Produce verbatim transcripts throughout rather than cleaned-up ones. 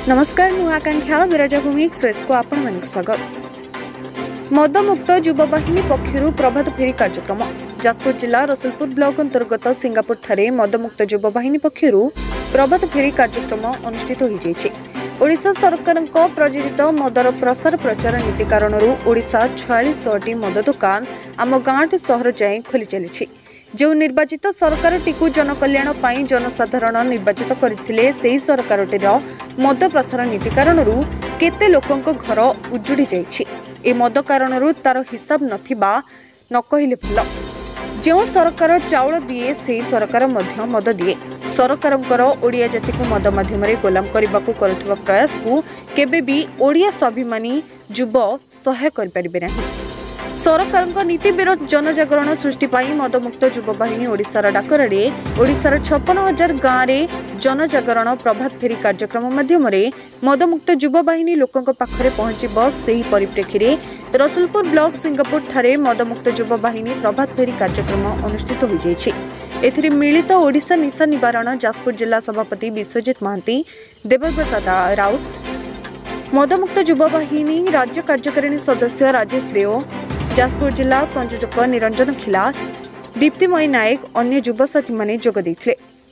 नमस्कार मु आकांक्षा विराजा भूमि एक्सप्रेस को आपण मन स्वागत। मदमुक्त युववाहिनी पक्षर प्रभात फेरी कार्यक्रम जाजपुर जिला रसुलपुर ब्लॉक अंतर्गत सिंगापुर ठारे मदमुक्त युववाहिनी पक्षर प्रभात फेरी कार्यक्रम अनुष्ठित हो जाइछि। ओडिशा सरकार प्रयोजित मदर प्रसार प्रचार नीति कारण ओडिशा छियालीस टी मद दुकान आम गाँठ सहर जाए खोली चली। जो निर्वाचित सरकार टीकू जनकल्याण पाई जनसाधारण निर्वाचित करथिले सेही सरकारटीर मद प्रसार नीति कारण केते लोकंक घर उजुड़ी जाइछि। ए मद कारण तार हिसाब नथिबा न कहिले भल। जो सरकार चाउल दिए सेही सरकार मध्य मद दिए। सरकारंकर ओडिया जाति को मद माध्यम रे गोलाम करबाकू करुथबा प्रयास को केबे भी ओडिया स्वाभिमानी युव सहाय कर परिबे नाही। सरकार नीति विरोध जनजागरण सृष्टि पाई मदमुक्त युववाहिनी ओडिशार डाकरारे ओडिशार छप्पन हजार गाँव में जनजागरण प्रभात फेरी कार्यक्रम माध्यम मदमुक्त युववाहिनी लोकों पाखरे पहुंचब। सेही परिप्रेक्षी रे रसुलपुर ब्लॉक सिंगापुर ठारे मदमुक्त युववाहिनी प्रभात फेरी कार्यक्रम अनुष्ठित हो जाइछि। एथिरे मिलित ओडिशा निशा निवारण जाजपुर जिला सभापति विश्वजित महांती, देवव्रत राउत, मदमुक्त युववाहिनी राज्य कार्यकारिणी सदस्य राजेश देव, जाजपुर जिला संयोजक निरंजन खिला, दीप्तिमयी नायक अन्य युवसाथी माने जोग देथिले।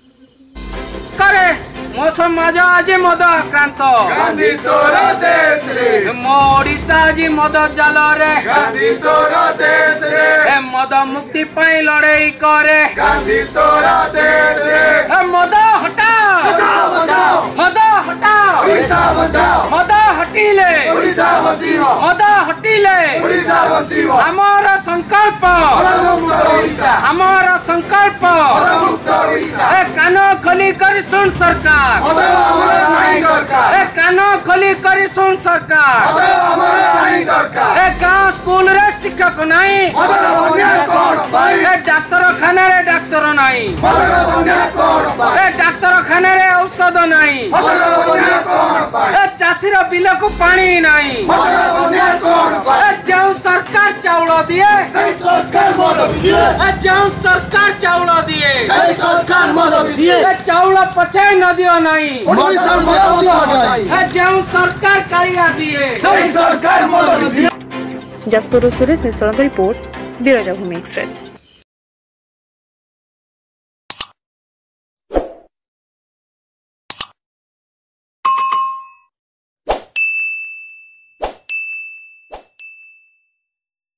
करे मौसम मजा आज मद आक्रांत गांधी तोर देश रे मो ओडिशा जी मद जाल रे गांधी तोर देश रे ए मद मुक्ति पाई लड़ाई करे गांधी तोर देश रे ए मद हटाओ बचाओ बचाओ मद हटाओ ओडिशा बचाओ मद हटिले ओडिशा बचिबो मद हटिले ओडिशा बचिबो हमारा संकल्प मदमुक्त ओडिशा हमारा संकल्प मदमुक्त ओडिशा ए कानो खोली कर सुन सरकार मद हमरा नहीं दरकार ए कानो खोली कर सुन सरकार मद हमरा नहीं दरकार ए गाँव स्कूल रे शिक्षक नहीं मद बन्या कोन भाई ए डाक्तर खाना रे डाक्तर नहीं मद बन्या कोन भाई ए डाक्तर खाना रे औषध नहीं मद बन्या कोन भाई ए चाषी रो बिल को पानी नहीं मद बन्या कोन भाई ए जो सरकार चाउल दिए सही सरकार मद दिए ए जो सरकार चाउल दिए सही सरकार मद दिए ए चाउल पछे न दियो नहीं ओडिशा मद हटाई ए जो सरकार कालिया दिए सही सरकार मद दिए। Jajpur Suresh Nischal report Viraja Bhumi express.